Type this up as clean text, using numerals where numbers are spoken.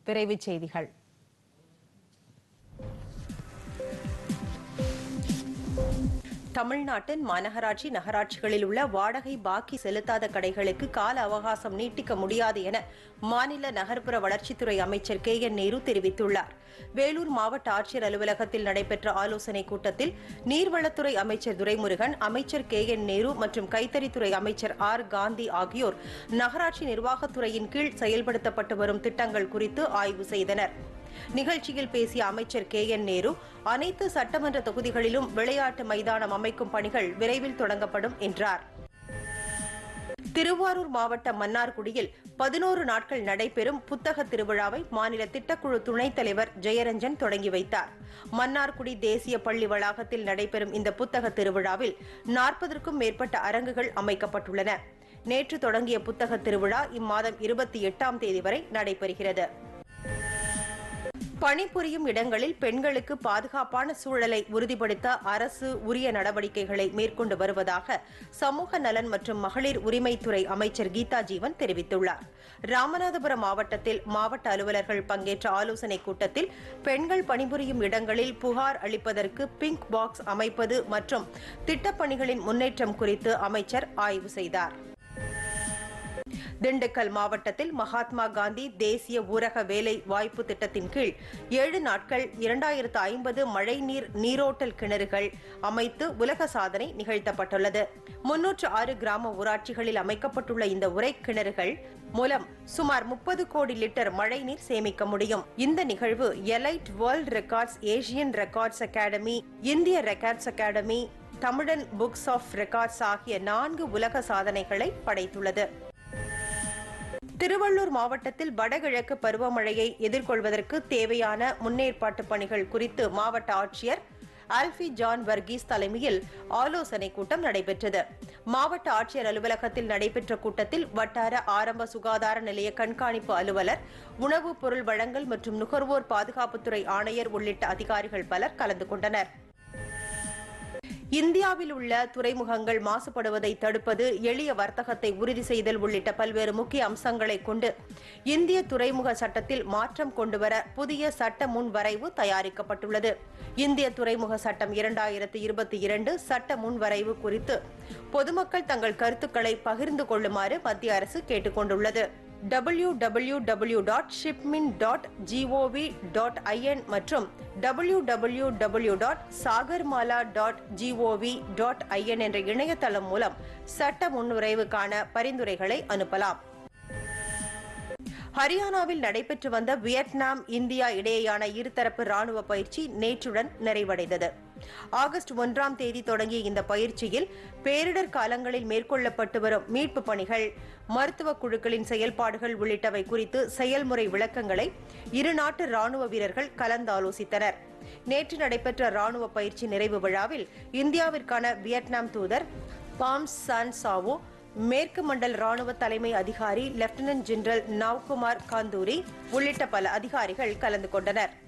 விரைவுச் செய்திகள். தமிழ்நாட்டின் மாநகராட்சி, நகராட்சிகளில் உள்ள வாடகை பாக்கி செலுத்தாத கடைகளுக்கு கால அவகாசம் நீட்டிக்க முடியாது என மாநில நகர்ப்புற வளர்ச்சித்துறை அமைச்சர் KN நேரு தெரிவித்துள்ளார். வேலூர் மாவட்ட ஆட்சியர் அலுவலகத்தில் நடைபெற்ற ஆலோசனைக் கூட்டத்தில் நீர்வளத்துறை அமைச்சர் துரைமுருகன், அமைச்சர் KN நேரு மற்றும் கைத்தறித்துறை அமைச்சர் R காந்தி ஆகியோர் நகராட்சி நிர்வாகத்துறையின் கீழ் செயல்படுத்தப்பட்டு வரும் திட்டங்கள் குறித்து ஆய்வு செய்தனர். நிகழ்ச்சியில் பேசிய அமைச்சர் KN நேரு, அனைத்து சட்டமன்ற தொகுதிகளிலும் விளையாட்டு மைதானம் அமைக்கும் பணிகள் விரைவில் தொடங்கப்படும் என்றார். திருவாரூர் மாவட்டம் மன்னார்குடியில் 11 நாட்கள் நடைபெறும் புத்தக திருவிழாவை மாநில திட்டக்குழு துணைத் தலைவர் ஜெயரஞ்சன் தொடங்கி வைத்தார். மன்னார்குடி தேசிய பள்ளி வளாகத்தில் நடைபெறும் இந்த புத்தக திருவிழாவில் 40க்கும் மேற்பட்ட அரங்குகள் அமைக்கப்பட்டுள்ளன. நேற்று தொடங்கிய புத்தக திருவிழா இம்மாதம் 28ஆம் தேதி வரை நடைபெறுகிறது. பணிபுரியும் இடங்களில் பெண்களுக்கு பாதுகாப்பான சூழலை உறுதிப்படுத்த அரசு உரிய நடவடிக்கைகளை மேற்கொண்டு வருவதாக சமூக நலன் மற்றும் மகளிர் உரிமைத்துறை அமைச்சர் கீதா ஜீவன் தெரிவித்துள்ளார். ராமநாதபுரம் மாவட்டத்தில் மாவட்ட அலுவலர்கள் பங்கேற்ற ஆலோசனைக் கூட்டத்தில் பெண்கள் பணிபுரியும் இடங்களில் புகார் அளிப்பதற்கு பிங்க் பாக்ஸ் அமைப்பது மற்றும் திட்டப்பணிகளின் முன்னேற்றம் குறித்து அமைச்சர் ஆய்வு செய்தார். திண்டுக்கல் மாவட்டத்தில் மகாத்மா காந்தி தேசிய ஊரக வேலை வாய்ப்பு திட்டத்தின் கீழ் 7 நாட்கள் 2050 மழைநீர் நீரோட்டல் கிணறுகள் அமைத்து உலக சாதனை நிகழ்த்தப்பட்டுள்ளது. 306 கிராம ஊராட்சிகளில் அமைக்கப்பட்டுள்ள இந்த உரை கிணறுகள் மூலம் சுமார் 30 கோடி லிட்டர் மழைநீர் சேமிக்க முடியும். இந்த நிகழ்வு elite world records, Asian records academy, இந்திய records academy, Tamilan books of records ஆகிய 4 உலக சாதனைகளை படைத்துள்ளது. திருவள்ளூர் மாவட்டத்தில் வடகிழக்கு பருவமழையை எதிர்கொள்வதற்கு தேவையான முன்னேற்பாட்டு பணிகள் குறித்து மாவட்ட ஆட்சியர் ஆல்பி ஜான் வர்கீஸ் தலைமையில் ஆலோசனைக் கூட்டம் நடைபெற்றது. மாவட்ட ஆட்சியர் அலுவலகத்தில் நடைபெற்ற கூட்டத்தில் வட்டார ஆரம்ப சுகாதார நிலைய கண்காணிப்பு அலுவலர், உணவுப் பொருள் வழங்கல் மற்றும் நுகர்வோர் பாதுகாப்புத்துறை ஆணையர் உள்ளிட்ட அதிகாரிகள் பலர் கலந்து கொண்டனர். இந்தியாவில் உள்ள துறைமுகங்கள் மாசுபடுவதை தடுப்பது, எளிய வர்த்தகத்தை உறுதி செய்தல் உள்ளிட்ட பல்வேறு முக்கிய அம்சங்களை கொண்டு இந்திய துறைமுக சட்டத்தில் மாற்றம் கொண்டுவர புதிய சட்ட முன்வரைவு தயாரிக்கப்பட்டுள்ளது. இந்திய துறைமுக சட்டம் 2022 சட்ட முன்வரைவு குறித்து பொதுமக்கள் தங்கள் கருத்துக்களை பகிர்ந்து கொள்ளுமாறு மத்திய அரசு கேட்டுக் கொண்டுள்ளது. www.shipmin.gov.in மற்றும் www.sagarmala.gov.in என்ற இணையதளம் மூலம் சட்ட முன்வரைவுக்கான பரிந்துரைகளை அனுப்பலாம். ஹரியானாவில் நடைபெற்று வந்த வியட்நாம், இந்தியா இடையேயான இருதரப்பு ராணுவ பயிற்சி நேற்றுடன் நிறைவடைந்தது. ஆகஸ்ட் 1ஆம் தேதி தொடங்கிய இந்த பயிற்சியில் பேரிடர் காலங்களில் மேற்கொள்ளப்பட்டு வரும் மீட்பு பணிகள், மருத்துவ குழுக்களின் செயல்பாடுகள் உள்ளிட்டவை குறித்து செயல்முறை விளக்கங்களை இரு நாட்டு ராணுவ வீரர்கள் கலந்தாலோசித்தனர். நேற்று நடைபெற்ற ராணுவ பயிற்சி நிறைவு விழாவில் இந்தியாவிற்கான வியட்நாம் தூதர் பாம் சான் சாவோ, மேற்கு மண்டல் ராணுவ தலைமை அதிகாரி லெப்டினன்ட் ஜெனரல் நவ்குமார் காந்தூரி உள்ளிட்ட பல அதிகாரிகள் கலந்து கொண்டனர்.